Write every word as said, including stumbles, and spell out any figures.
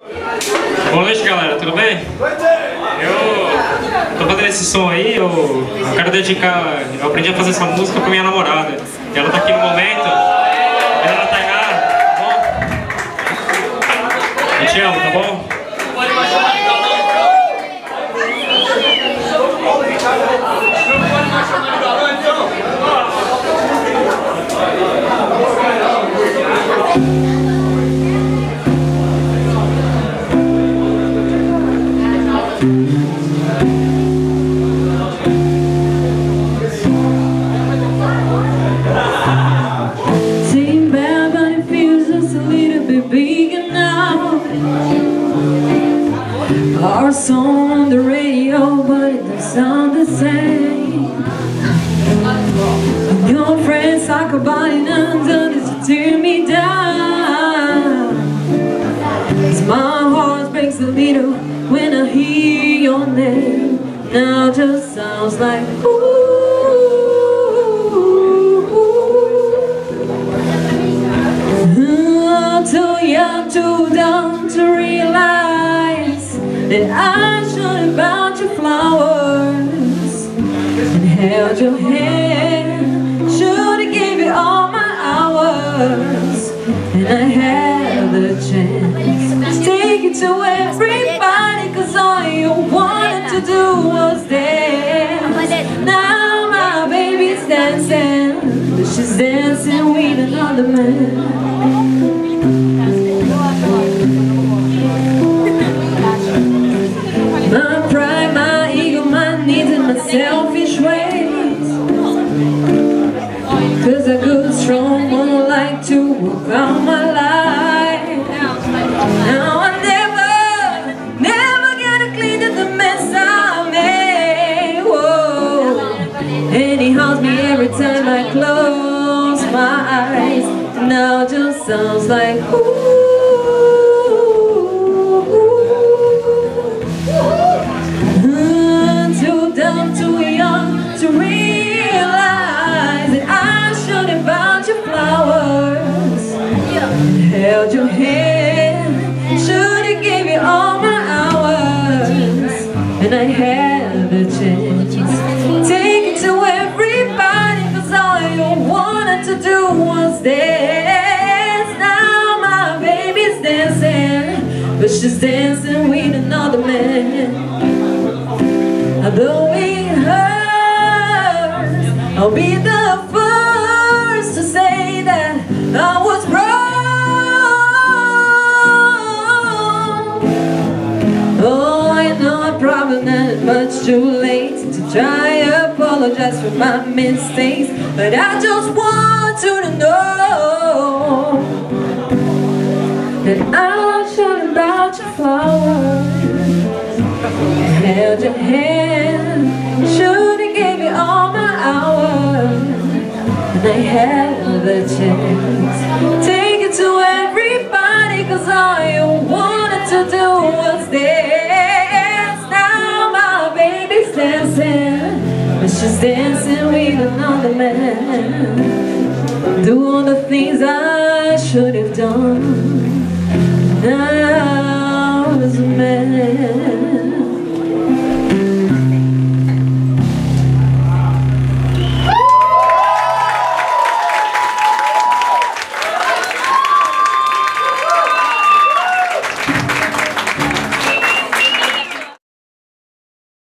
Boa noite, galera, tudo bem? Eu tô fazendo esse som aí, eu, eu quero dedicar, eu aprendi a fazer essa música com minha namorada. E ela tá aqui no momento, ela tá errada, tá bom? Eu te amo, tá bom? Our song on the radio, but it doesn't sound the same. Your friends talk about it and it's to tear me down. 'Cause my heart breaks a little when I hear your name. Now it just sounds like ooh. I'm too young, too dumb to realize that I should have bought you flowers and held your hand. Should have gave you all my hours, and I had the chance to take it to everybody, 'cause all you wanted to do was dance. Now my baby's dancing, but she's dancing with another man. My pride, my ego, my needs and my selfish ways. 'Cause a good, strong woman like to walk out my life. Now I never, never gonna clean up the mess I made. Whoa. And he haunts me every time I close my eyes. Now it just sounds like ooh. To realize that I should have bought you flowers and held your hand. Should have gave you all my hours, and I had the chance. Take it to everybody, 'cause all you wanted to do was dance. Now my baby's dancing, but she's dancing with another man. Although it hurts, I'll be the first to say that I was wrong. Oh, I know I'm probably not much too late to try to apologize for my mistakes, but I just want you to know that I should have bought you flowers, held your hand, should have gave you all my hours, and I had the chance. Take it to everybody, 'cause all you wanted to do was dance. Now my baby's dancing, but she's dancing with another man. Do all the things I should have done. Now